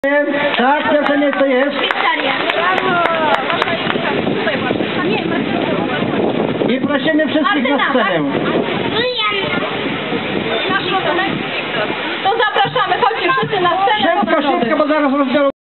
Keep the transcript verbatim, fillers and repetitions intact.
Tak, pierwsze miejsce jest. I prosimy wszystkich na scenę. To zapraszamy, chodźcie wszyscy na scenę. Szybko, szybko, bo zaraz rozbiorą.